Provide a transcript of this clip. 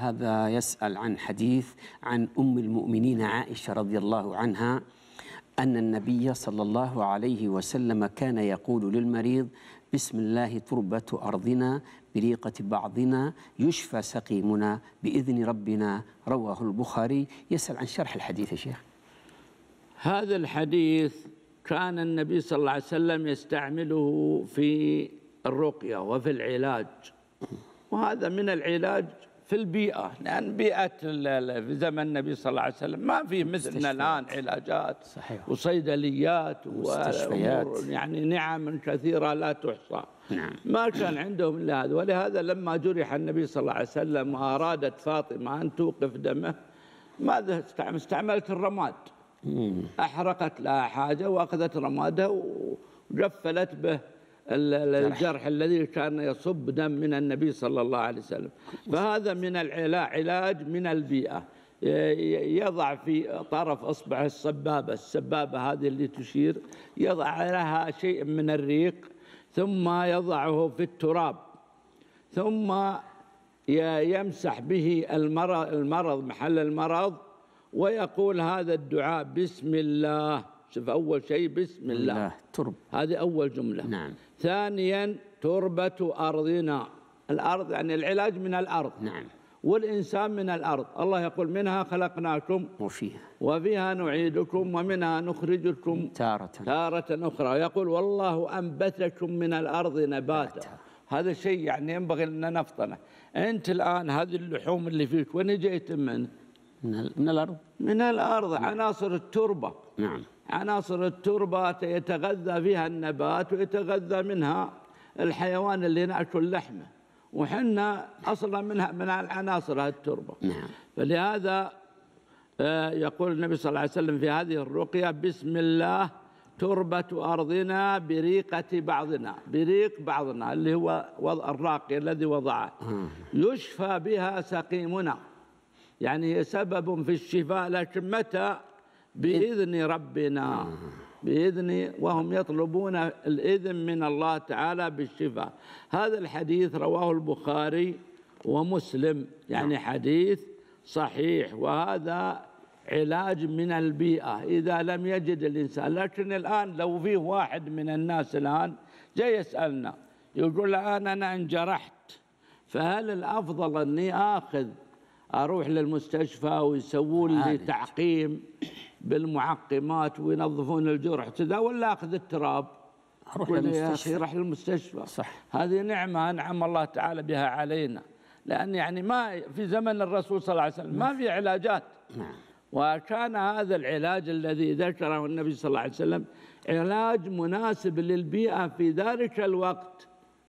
هذا يسأل عن حديث عن أم المؤمنين عائشة رضي الله عنها أن النبي صلى الله عليه وسلم كان يقول للمريض: بسم الله تربة أرضنا بريقة بعضنا يشفى سقيمنا بإذن ربنا، رواه البخاري. يسأل عن شرح الحديث يا شيخ. هذا الحديث كان النبي صلى الله عليه وسلم يستعمله في الرقية وفي العلاج، وهذا من العلاج في البيئة، لأن بيئة في زمن النبي صلى الله عليه وسلم ما فيه مثلنا الآن علاجات صحيح. وصيدليات ومستشفيات، يعني نعم كثيرة لا تحصى. نعم. ما كان عندهم إلا هذا. ولهذا لما جرح النبي صلى الله عليه وسلم وأرادت فاطمة أن توقف دمه، ماذا استعملت الرماد، أحرقت لها حاجة وأخذت رمادها وجفلت به الجرح الذي كان يصب دم من النبي صلى الله عليه وسلم. فهذا من العلاج من البيئة. يضع في طرف أصبع السبابة هذه اللي تشير، يضع لها شيء من الريق، ثم يضعه في التراب، ثم يمسح به المرض محل المرض، ويقول هذا الدعاء: بسم الله. شوف، أول شيء بسم الله، هذه أول جملة. نعم. ثانيا تربة أرضنا، الأرض يعني العلاج من الأرض. نعم. والإنسان من الأرض. الله يقول: منها خلقناكم وفيها نعيدكم ومنها نخرجكم تارة أخرى. يقول: والله أنبتكم من الأرض نباتا. هذا شيء يعني ينبغي أن نفطنه. أنت الآن هذه اللحوم اللي فيك وين جيت من الأرض؟ من الأرض. نعم. عناصر التربة. نعم. عناصر التربة يتغذى فيها النبات ويتغذى منها الحيوان اللي نأكل لحمه، وحنا أصلا من العناصر التربة. نعم. فلهذا يقول النبي صلى الله عليه وسلم في هذه الرقية: بسم الله تربة أرضنا بريقة بعضنا. بريق بعضنا اللي هو الراقي الذي وضعه، يشفى بها سقيمنا، يعني هي سبب في الشفاء، لكن متى؟ بإذن ربنا، بإذن، وهم يطلبون الإذن من الله تعالى بالشفاء. هذا الحديث رواه البخاري ومسلم، يعني حديث صحيح. وهذا علاج من البيئة إذا لم يجد الإنسان. لكن الآن لو فيه واحد من الناس الآن جاي يسألنا يقول: الآن أنا انجرحت، فهل الأفضل أني أروح للمستشفى ويسوون لي تعقيم بالمعقمات وينظفون الجرح كذا، ولا أخذ التراب؟ أروح للمستشفى. يا أخي، روح للمستشفى. صح. هذه نعمة أنعم الله تعالى بها علينا، لأن يعني ما في زمن الرسول صلى الله عليه وسلم ما في علاجات. نعم. وكان هذا العلاج الذي ذكره النبي صلى الله عليه وسلم علاج مناسب للبيئة في ذلك الوقت،